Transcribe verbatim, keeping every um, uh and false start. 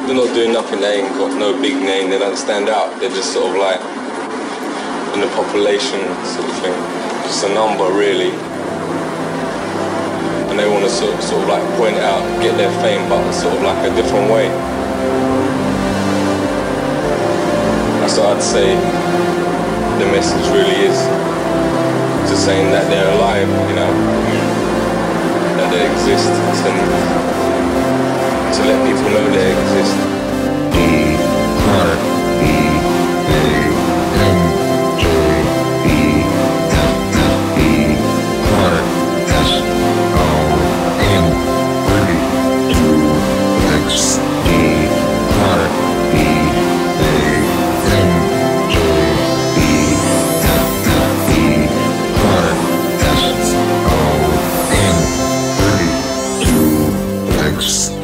they're not doing nothing, they ain't got no big name, they don't stand out, they're just sort of like in the population sort of thing, just a number really. And they want to sort of, sort of like point it out, get their fame, but sort of like a different way. That's what I'd say the message really is, just saying that they're alive, you know, that they exist, and to let people know they exist. D R E A M J E F F E R S O N thirty-two X D R E A M J E F F E R S O N thirty-two X